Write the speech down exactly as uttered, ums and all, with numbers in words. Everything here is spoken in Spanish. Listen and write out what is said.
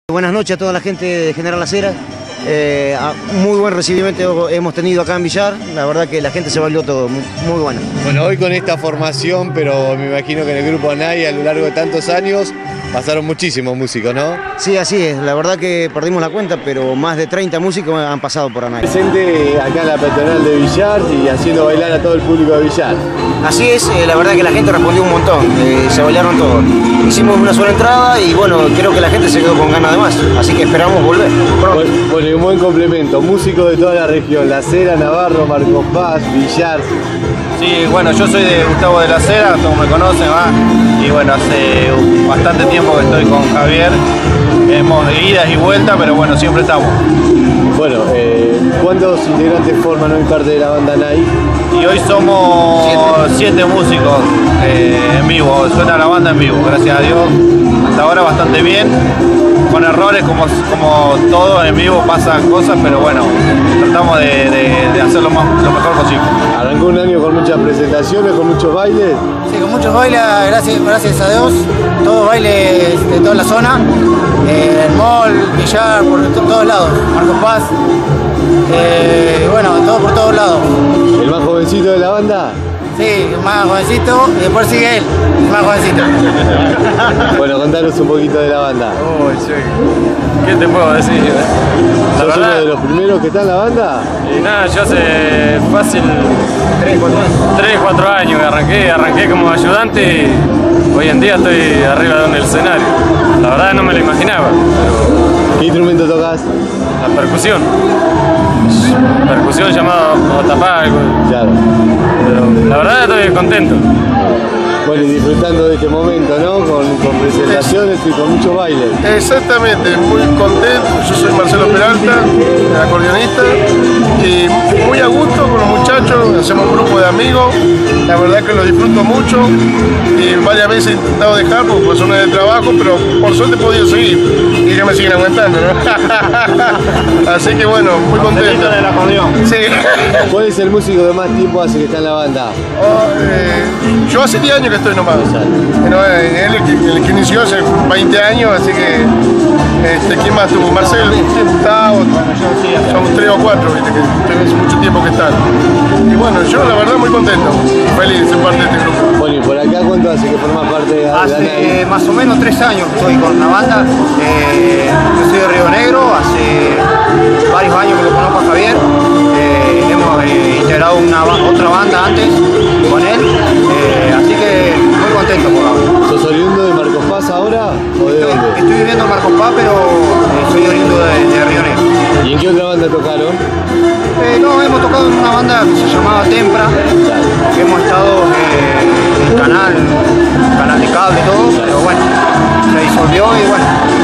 Buenas noches a toda la gente de General Las Heras. Eh, muy buen recibimiento hemos tenido acá en Villar, la verdad que la gente se valió todo, muy, muy bueno. Bueno, hoy con esta formación, pero me imagino que en el grupo Anay a lo largo de tantos años pasaron muchísimos músicos, ¿no? Sí, así es, la verdad que perdimos la cuenta, pero más de treinta músicos han pasado por Anay. Presente acá en la peatonal de Villar y haciendo bailar a todo el público de Villar. Así es, eh, la verdad que la gente respondió un montón, eh, se bailaron todos. Hicimos una sola entrada y bueno, creo que la gente se quedó con ganas de más, así que esperamos volver pronto. Bueno, bueno, y un buen complemento, músicos de toda la región, Las Heras, Navarro, Marcos Paz, Villar. Sí, bueno, yo soy de Gustavo de Las Heras, como me conocen, ¿va? Y bueno, hace bastante tiempo que estoy con Javier, hemos de idas y vueltas, pero bueno, siempre estamos. Bueno, eh, ¿cuántos integrantes forman hoy parte de la banda Anay? Y hoy somos siete, siete músicos eh, en vivo, suena la banda en vivo, gracias a Dios. Hasta ahora bastante bien, con errores como, como todo en vivo pasan cosas, pero bueno, tratamos de, de, de hacer lo, más, lo mejor posible. Arrancó un año con muchas presentaciones, con muchos bailes. Sí, con muchos bailes, gracias, gracias a Dios, todos bailes de toda la zona, eh, el mall, Villar, por todos lados, Marcos Paz, eh, bueno, todo por todos lados. ¿El más jovencito de la banda? Sí, el más jovencito y después sigue él, el más jovencito. Bueno, contanos un poquito de la banda. Uy, sí. ¿Qué te puedo decir? La ¿Sos verdad, uno de los primeros que está en la banda? y nada, yo hace fácil tres, cuatro años que arranqué, arranqué como ayudante y hoy en día estoy arriba de un escenario. La verdad no me lo imaginaba. ¿Qué instrumento tocas? La percusión. Percusión llamada otapá. Claro. Pero la verdad estoy contento. Bueno, y disfrutando de este momento, ¿no? Con, con presentaciones y con muchos bailes. Exactamente, muy contento. Yo soy Marcelo Peralta, acordeonista, y muy a gusto con los muchachos, hacemos un grupo de amigos, la verdad que lo disfruto mucho y varias veces he intentado dejar por razones de trabajo, pero por suerte he podido seguir y ellos me siguen aguantando, ¿no? Así que bueno, muy contento. Del acordeón. Sí. ¿Cuál es el músico que más tiempo hace que está en la banda? Oh, eh, yo hace diez años que estoy nomás. Pero, eh, él el que, el que inició hace veinte años, así que este, ¿quién más tuvo? Marcelo, Gustavo, somos tres o cuatro, ¿viste? Que hace mucho tiempo que están. Y bueno, yo la verdad muy contento y feliz de ser parte de este grupo. Bueno, ¿y por acá cuánto hace que formás parte de la Hace más o menos tres años que estoy con la banda, eh, yo soy de Río Negro, hace varios años que lo conozco a Javier, eh, hemos eh, integrado una, otra banda antes con él, eh, así que muy contento por ahora. ¿Sos oriundo de Marcos Paz ahora o de Estoy, dónde? estoy viviendo en Marcos Paz, pero eh, soy oriundo de, de Río Negro. ¿Y en qué otra banda tocaron? Eh, no, hemos tocado en una banda que se llamaba Tempra, que hemos estado eh, en el canal, canal de cable y todo, pero bueno, se disolvió y bueno,